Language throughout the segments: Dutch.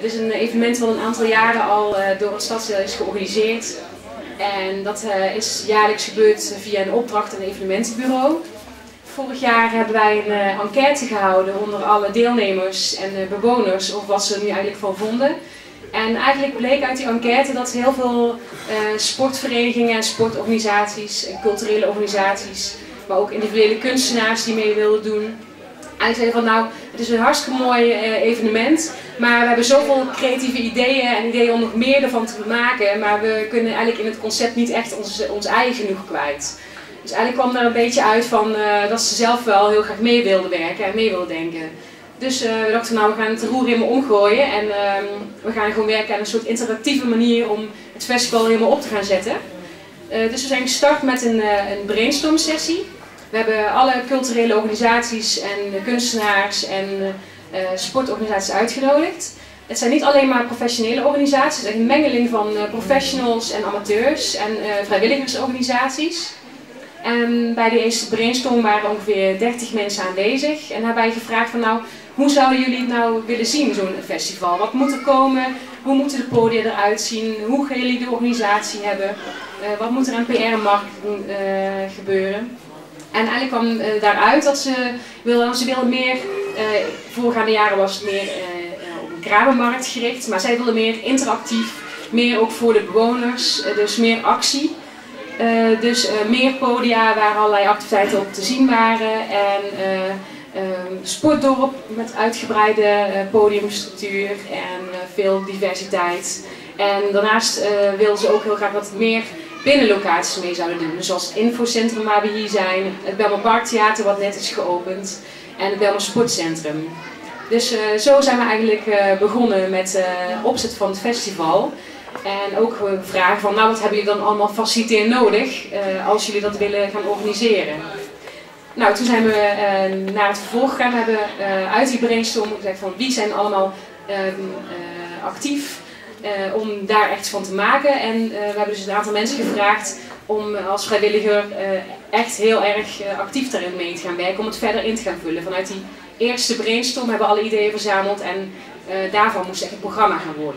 Het is een evenement wat een aantal jaren al door het stadsdeel is georganiseerd. En dat is jaarlijks gebeurd via een opdracht en een evenementenbureau. Vorig jaar hebben wij een enquête gehouden onder alle deelnemers en bewoners over wat ze er nu eigenlijk van vonden. En eigenlijk bleek uit die enquête dat heel veel sportverenigingen en sportorganisaties en culturele organisaties, maar ook individuele kunstenaars die mee wilden doen, eigenlijk zeiden van nou, het is een hartstikke mooi evenement, maar we hebben zoveel creatieve ideeën en ideeën om nog meer ervan te maken, maar we kunnen eigenlijk in het concept niet echt ons eigen genoeg kwijt. Dus eigenlijk kwam er een beetje uit van dat ze zelf wel heel graag mee wilden werken en mee wilden denken. Dus we dachten nou, we gaan het roer helemaal omgooien en we gaan gewoon werken aan een soort interactieve manier om het festival helemaal op te gaan zetten. Dus we zijn gestart met een brainstorm sessie. We hebben alle culturele organisaties en kunstenaars en sportorganisaties uitgenodigd. Het zijn niet alleen maar professionele organisaties, het is een mengeling van professionals en amateurs en vrijwilligersorganisaties. En bij de eerste brainstorm waren ongeveer 30 mensen aanwezig en hebben wij gevraagd van nou, hoe zouden jullie het nou willen zien, zo'n festival? Wat moet er komen? Hoe moeten de podia eruit zien? Hoe gaan jullie de organisatie hebben? Wat moet er aan PR en marketing gebeuren? En eigenlijk kwam daaruit dat ze wilden meer, voorgaande jaren was het meer op een kramenmarkt gericht, maar zij wilden meer interactief, meer ook voor de bewoners, dus meer actie. Dus meer podia waar allerlei activiteiten op te zien waren en sportdorp met uitgebreide podiumstructuur en veel diversiteit. En daarnaast wilden ze ook heel graag wat meer binnenlocaties mee zouden doen. Dus zoals het infocentrum waar we hier zijn, het Bijlmer Parktheater wat net is geopend en het Bijlmer Sportcentrum. Dus zo zijn we eigenlijk begonnen met de opzet van het festival. En ook vragen van, nou wat hebben jullie dan allemaal faciliteer nodig als jullie dat willen gaan organiseren. Nou, toen zijn we naar het vervolg gegaan. We hebben uit die brainstorm gezegd van wie zijn allemaal actief om daar echt van te maken. En we hebben dus een aantal mensen gevraagd om als vrijwilliger echt heel erg actief daarin mee te gaan werken. Om het verder in te gaan vullen. Vanuit die eerste brainstorm hebben we alle ideeën verzameld en daarvan moest echt een programma gaan worden.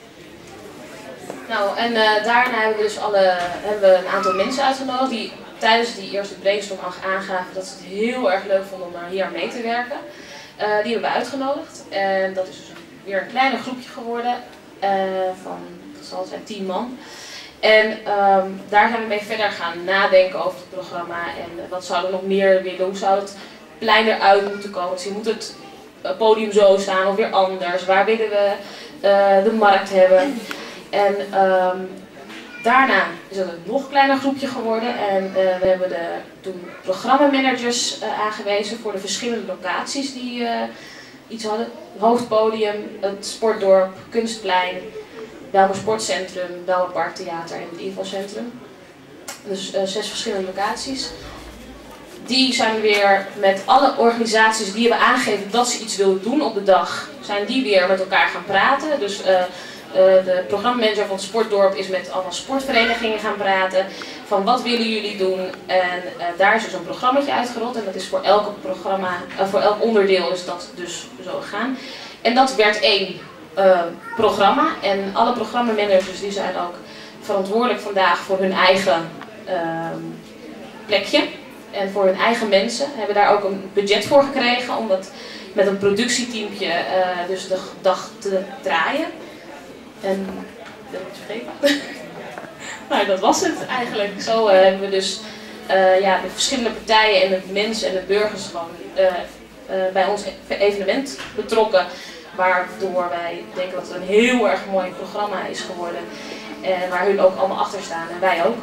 Nou, en daarna hebben we dus een aantal mensen uitgenodigd die tijdens die eerste brainstorm aangaven dat ze het heel erg leuk vonden om hier aan mee te werken. Die hebben we uitgenodigd en dat is dus weer een kleiner groepje geworden van, dat zal zijn 10 man. En daar zijn we mee verder gaan nadenken over het programma en wat zouden we nog meer willen, hoe zou het plein eruit moeten komen. Dus moet het podium zo staan of weer anders, waar willen we de markt hebben. En daarna is het een nog kleiner groepje geworden en we hebben toen programmamanagers aangewezen voor de verschillende locaties die iets hadden. Het hoofdpodium, het sportdorp, kunstplein, Bijlmer Sportcentrum, Bijlmer Parktheater en het infocentrum. Dus 6 verschillende locaties. Die zijn weer met alle organisaties die hebben aangegeven dat ze iets wilden doen op de dag, zijn die weer met elkaar gaan praten. Dus de programmamanager van het sportdorp is met allemaal sportverenigingen gaan praten van wat willen jullie doen en daar is dus een programmaatje uitgerold en dat is voor voor elk onderdeel is dat dus zo gegaan. En dat werd 1 programma en alle programmamanagers die zijn ook verantwoordelijk vandaag voor hun eigen plekje en voor hun eigen mensen, hebben daar ook een budget voor gekregen om dat met een productieteampje dus de dag te draaien. En dat heb ik vergeten. Nou, dat was het eigenlijk. Zo hebben we dus de verschillende partijen en de mensen en de burgers gewoon bij ons evenement betrokken. Waardoor wij denken dat het een heel erg mooi programma is geworden. En waar hun ook allemaal achter staan en wij ook.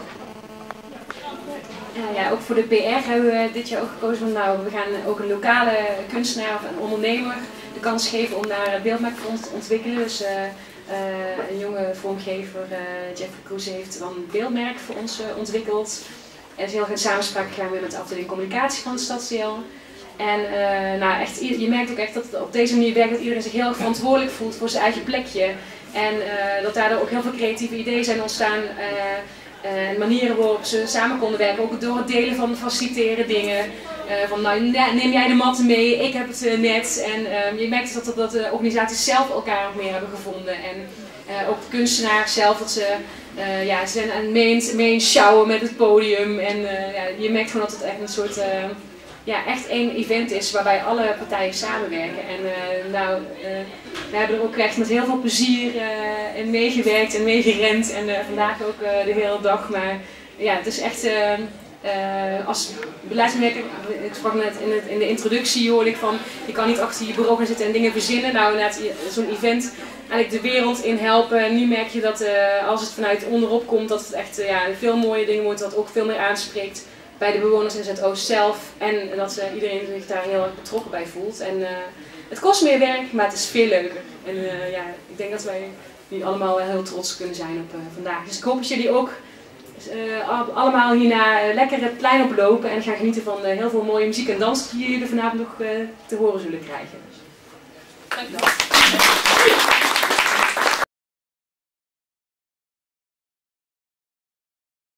Ja, ook voor de PR hebben we dit jaar ook gekozen van nou, we gaan ook een lokale kunstenaar of een ondernemer de kans geven om daar beeldmerk voor te ontwikkelen. Dus een jonge vormgever, Jeffrey Kroes, heeft dan een beeldmerk voor ons ontwikkeld. Er is heel veel samenspraak gegaan weer met de afdeling communicatie van het stadsdeel. En nou, echt, je merkt ook echt dat het op deze manier werkt dat iedereen zich heel erg verantwoordelijk voelt voor zijn eigen plekje. En dat daardoor ook heel veel creatieve ideeën zijn ontstaan. En manieren waarop ze samen konden werken, ook door het delen van faciliteren dingen. Van nou, neem jij de matten mee, ik heb het net. En je merkt dat de organisaties zelf elkaar nog meer hebben gevonden. En ook de kunstenaars zelf, dat ze zijn aan het mee sjouwen met het podium. En je merkt gewoon dat het echt een soort, echt één event is waarbij alle partijen samenwerken. En we hebben er ook echt met heel veel plezier in meegewerkt en meegerend. En vandaag ook de hele dag. Maar ja, het is echt... als beleidsmedewerker, ik sprak net in de introductie, hoorde ik van je kan niet achter je bureau gaan zitten en dingen verzinnen. Nou, inderdaad, zo'n event eigenlijk de wereld in helpen. Nu merk je dat als het vanuit onderop komt, dat het echt veel mooie dingen wordt, dat ook veel meer aanspreekt bij de bewoners in Zuidoost zelf. En dat iedereen zich daar heel erg betrokken bij voelt. En het kost meer werk, maar het is veel leuker. En ik denk dat wij nu allemaal heel trots kunnen zijn op vandaag. Dus ik hoop dat jullie ook allemaal hierna lekker het plein oplopen en gaan genieten van heel veel mooie muziek en dans die jullie vanavond nog te horen zullen krijgen. Dank je wel.